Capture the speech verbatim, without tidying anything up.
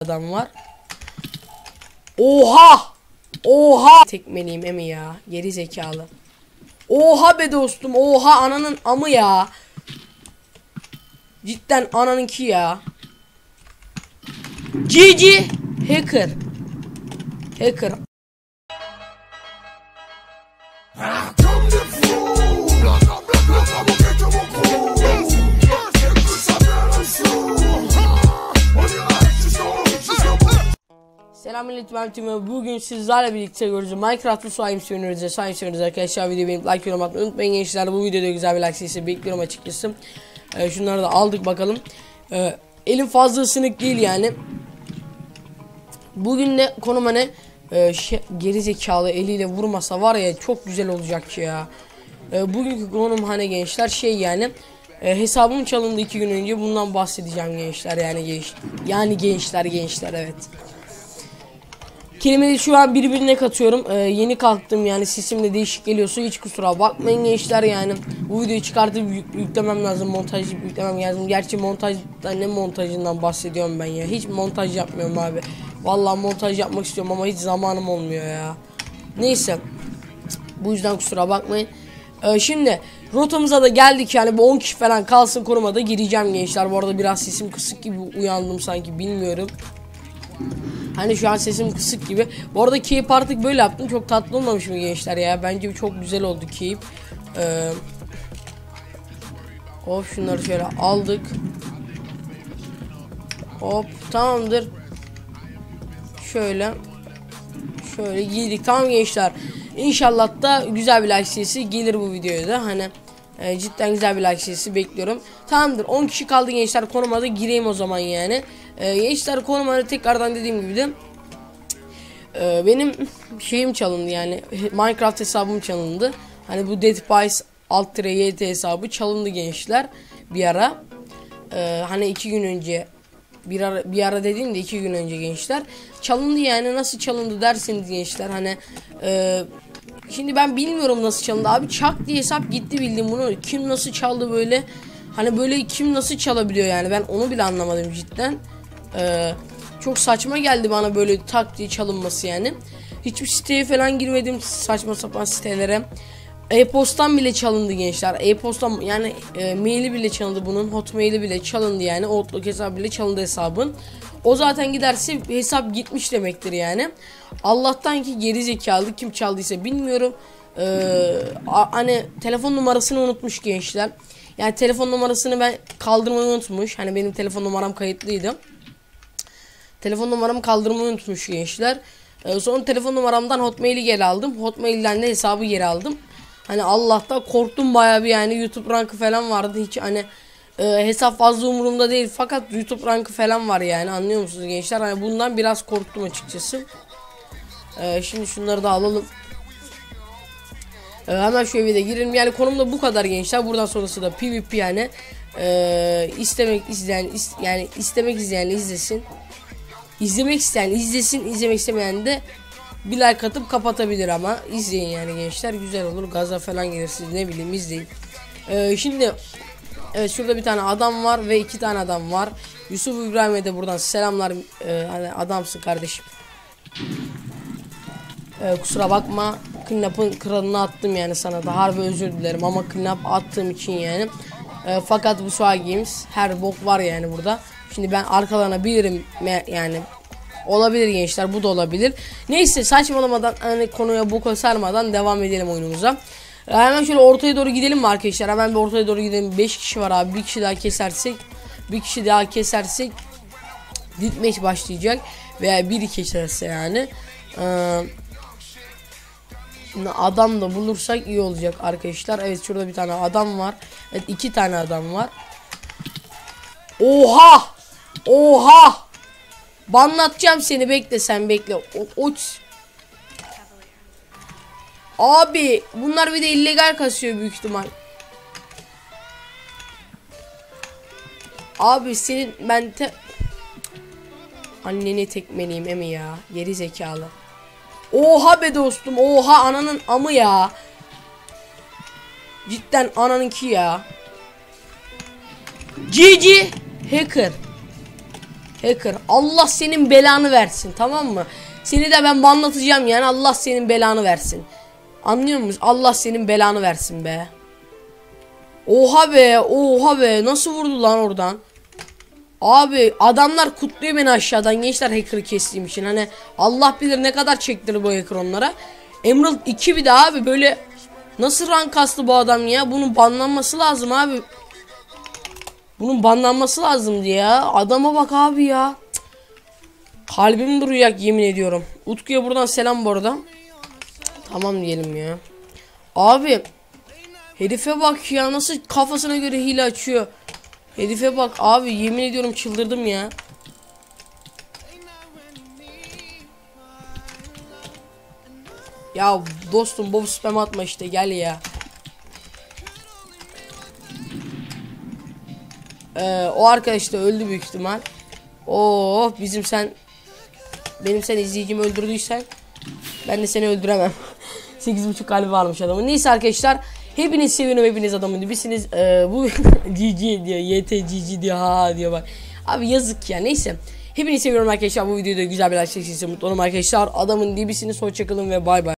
adam var. Oha! Oha! Tekmeliyim emi ya. Geri zekalı. Oha be dostum. Oha ananın amı ya. Cidden ananınki ya. G G hacker. Hacker. Selamünaleyküm ben bugün sizlerle birlikte göreceğiz. Minecraft'ta slime oynuyoruz. Slime oynuyoruz arkadaşlar. Videoyu beğenip like yorum atmayı unutmayın gençler. Bu videoda güzel bir like sesi bekliyorum açıkçası. Ee, şunları da aldık bakalım. Ee, elim fazla ısınık değil yani. Bugün de konuma ne? Ee, şey, gerizekalı eliyle vurmasa var ya çok güzel olacak ya. Ee, bugünkü konum hani gençler şey yani. E, hesabım çalındı iki gün önce, bundan bahsedeceğim gençler yani genç yani gençler gençler evet. Kelimeleri şu an birbirine katıyorum. Ee, yeni kalktım yani sesim de değişik geliyorsa hiç kusura bakmayın gençler yani. Bu videoyu çıkartıp yük yüklemem lazım, montaj yüklemem lazım. Gerçi montajda ne montajından bahsediyorum ben ya. Hiç montaj yapmıyorum abi. Vallahi montaj yapmak istiyorum ama hiç zamanım olmuyor ya. Neyse. Bu yüzden kusura bakmayın. Ee, şimdi rotamıza da geldik yani, bu on kişi falan kalsın korumada gireceğim gençler. Bu arada biraz sesim kısık gibi uyandım sanki, bilmiyorum. Hani şu an sesim kısık gibi. Bu arada keyif artık böyle yaptım. Çok tatlı olmamış mı gençler ya? Bence çok güzel oldu keyif. Ee, hop şunları şöyle aldık. Hop tamamdır. Şöyle. Şöyle giydik. Tamam gençler. İnşallah da güzel bir like sesi gelir bu videoya da. Hani e, cidden güzel bir like sesi bekliyorum. Tamamdır. on kişi kaldı gençler. Konuma da gireyim o zaman yani. E, gençler konuma tekrardan dediğim gibi de e, benim şeyim çalındı yani. Minecraft hesabım çalındı. Hani bu Dead Pies alt Y T hesabı çalındı gençler. Bir ara. E, hani iki gün önce bir ara, bir ara dediğimde iki gün önce gençler çalındı yani. Nasıl çalındı derseniz gençler hani e, şimdi ben bilmiyorum nasıl çalındı abi, çak diye hesap gitti, bildim bunu kim nasıl çaldı böyle, hani böyle kim nasıl çalabiliyor yani, ben onu bile anlamadım cidden. E, çok saçma geldi bana böyle tak diye çalınması yani. Hiçbir siteye falan girmedim, saçma sapan sitelere. E-postan bile çalındı gençler. E-postan yani e, maili bile çalındı bunun. Hotmail'i bile çalındı yani. Outlook hesabı bile çalındı hesabın. O zaten giderse hesap gitmiş demektir yani. Allah'tan ki geri zekalı, kim çaldıysa bilmiyorum. Ee, hani telefon numarasını unutmuş gençler. Yani telefon numarasını ben kaldırmayı unutmuş. Hani benim telefon numaram kayıtlıydı. Telefon numaramı kaldırmayı unutmuş gençler. Ee, sonra telefon numaramdan Hotmail'i geri aldım. Hotmail'den de hesabı geri aldım. Hani Allah'ta korktum bayağı bir yani. YouTube rankı falan vardı, hiç hani e, hesap fazla umurumda değil fakat YouTube rankı falan var yani, anlıyor musunuz gençler? Hani bundan biraz korktum açıkçası. E, şimdi şunları da alalım. E, hemen şu eve de girelim yani. Konumda bu kadar gençler. Buradan sonrası da PvP yani. E, istemek izleyen is, yani istemek izleyen izlesin. İzlemek isteyen izlesin, izlemek istemeyen de bir like atıp kapatabilir ama izleyin yani gençler, güzel olur, gaza falan gelirsiniz, ne bileyim izleyin. Ee, şimdi evet, şurada bir tane adam var ve iki tane adam var. Yusuf İbrahim'e de buradan selamlar. Ee, hani adamsın kardeşim. Ee, kusura bakma, Kidnap'ın kralını attım yani, sana da harbi özür dilerim ama Kidnap attığım için yani. Ee, fakat bu Swag Games her bok var yani burada. Şimdi ben arkalanabilirim yani. Olabilir gençler, bu da olabilir. Neyse saçmalamadan hani konuya boka sarmadan devam edelim oyunumuza. Ee, hemen şöyle ortaya doğru gidelim mi arkadaşlar? Hemen bir ortaya doğru gidelim. beş kişi var abi. Bir kişi daha kesersek, bir kişi daha kesersek ditmeç başlayacak veya biri keserse yani. Ee, şimdi adam da bulursak iyi olacak arkadaşlar. Evet, şurada bir tane adam var. Evet, iki tane adam var. Oha! Oha! Banlatacağım seni, bekle sen, bekle. O, o... Abi bunlar bir de illegal kasıyor büyük ihtimal. Abi senin ben te... Anneni tekmeliyim emi ya, geri zekalı. Oha be dostum, oha ananın amı ya. Cidden ananınki ya. G G hacker. Hacker. Allah senin belanı versin, tamam mı? Seni de ben banlatacağım yani, Allah senin belanı versin. Anlıyor musun? Allah senin belanı versin be. Oha be, oha be, nasıl vurdu lan oradan? Abi adamlar kutluyor beni aşağıdan gençler, hacker'ı kestiğim için. Hani Allah bilir ne kadar çektirir bu hacker onlara. Emerald iki bir de abi, böyle nasıl rank kastı bu adam ya? Bunun banlanması lazım abi. Bunun banlanması lazımdı ya. Adama bak abi ya. Cık. Kalbim duracak yemin ediyorum. Utku'ya buradan selam bu arada. Tamam diyelim ya. Abi herife bak ya, nasıl kafasına göre hile açıyor. Herife bak abi, yemin ediyorum çıldırdım ya. Ya dostum Bob spam atma işte, gel ya. Ee, o arkadaş da öldü büyük ihtimal. Oo bizim sen benim sen izleyicimi öldürdüysen ben de seni öldüremem. sekiz buçuk kalbi varmış adamın. Neyse arkadaşlar, hepiniz seviyorum, hepiniz adamın dibisiniz. Ee, bu G G diyor, Y T G G diyor, ha diyor bak. Abi yazık ya, neyse. Hepinizi seviyorum arkadaşlar. Bu videoda güzel bir like çekilsin, mutlu olun arkadaşlar. Adamın dibisiniz. Hoşçakalın ve bay bay.